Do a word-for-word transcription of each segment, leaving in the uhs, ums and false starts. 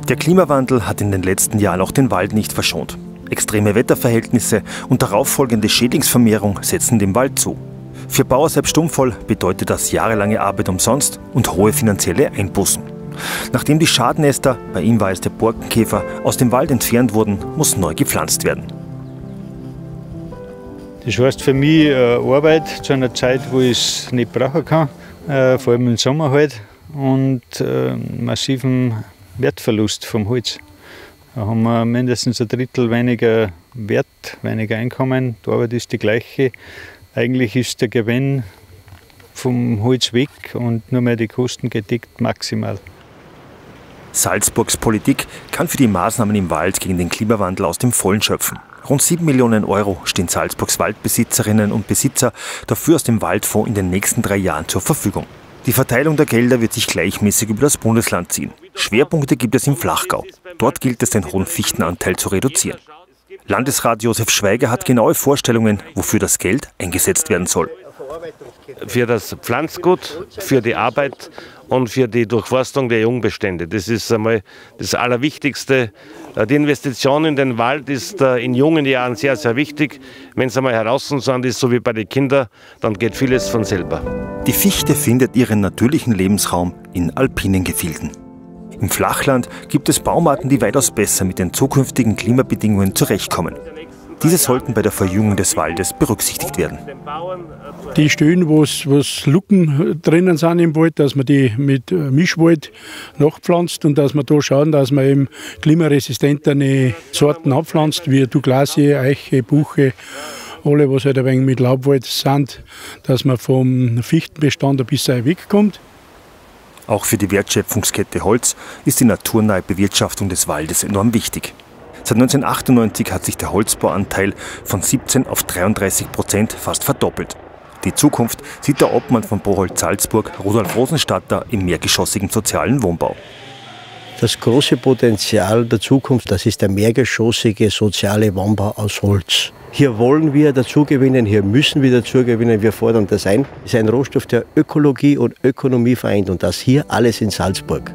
Der Klimawandel hat in den letzten Jahren auch den Wald nicht verschont. Extreme Wetterverhältnisse und darauffolgende Schädlingsvermehrung setzen dem Wald zu. Für Bauer Sepp Stummvoll bedeutet das jahrelange Arbeit umsonst und hohe finanzielle Einbußen. Nachdem die Schadnester, bei ihm war es der Borkenkäfer, aus dem Wald entfernt wurden, muss neu gepflanzt werden. Das heißt für mich äh, Arbeit zu einer Zeit, wo ich es nicht brauchen kann, äh, vor allem im Sommer halt, und äh, massiven Wertverlust vom Holz. Da haben wir mindestens ein Drittel weniger Wert, weniger Einkommen. Die Arbeit ist die gleiche. Eigentlich ist der Gewinn vom Holz weg und nur mehr die Kosten gedeckt maximal. Salzburgs Politik kann für die Maßnahmen im Wald gegen den Klimawandel aus dem Vollen schöpfen. Rund sieben Millionen Euro stehen Salzburgs Waldbesitzerinnen und Besitzer dafür aus dem Waldfonds in den nächsten drei Jahren zur Verfügung. Die Verteilung der Gelder wird sich gleichmäßig über das Bundesland ziehen. Schwerpunkte gibt es im Flachgau. Dort gilt es, den hohen Fichtenanteil zu reduzieren. Landesrat Josef Schweiger hat genaue Vorstellungen, wofür das Geld eingesetzt werden soll. Für das Pflanzgut, für die Arbeit und für die Durchforstung der Jungbestände. Das ist einmal das Allerwichtigste. Die Investition in den Wald ist in jungen Jahren sehr, sehr wichtig. Wenn es einmal herausgesandt ist, so wie bei den Kindern, dann geht vieles von selber. Die Fichte findet ihren natürlichen Lebensraum in alpinen Gefilden. Im Flachland gibt es Baumarten, die weitaus besser mit den zukünftigen Klimabedingungen zurechtkommen. Diese sollten bei der Verjüngung des Waldes berücksichtigt werden. Die Stellen, wo es Lücken drinnen sind im Wald, dass man die mit Mischwald nachpflanzt und dass man da schauen, dass man eben klimaresistenterne Sorten abpflanzt, wie Douglasie, Eiche, Buche, alle, was halt ein wenig mit Laubwald sind, dass man vom Fichtenbestand ein bisschen wegkommt. Auch für die Wertschöpfungskette Holz ist die naturnahe Bewirtschaftung des Waldes enorm wichtig. Seit neunzehnhundertachtundneunzig hat sich der Holzbauanteil von siebzehn auf dreiunddreißig Prozent fast verdoppelt. Die Zukunft sieht der Obmann von Bocholt Salzburg, Rudolf Rosenstatter, im mehrgeschossigen sozialen Wohnbau. Das große Potenzial der Zukunft, das ist der mehrgeschossige soziale Wohnbau aus Holz. Hier wollen wir dazugewinnen, hier müssen wir dazugewinnen, wir fordern das ein. Es ist ein Rohstoff, der Ökologie und Ökonomie vereint und das hier alles in Salzburg.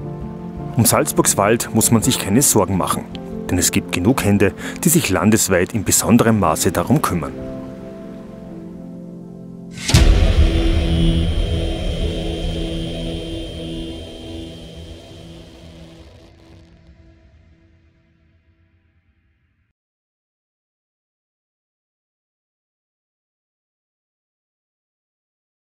Um Salzburgs Wald muss man sich keine Sorgen machen, denn es gibt genug Hände, die sich landesweit in besonderem Maße darum kümmern.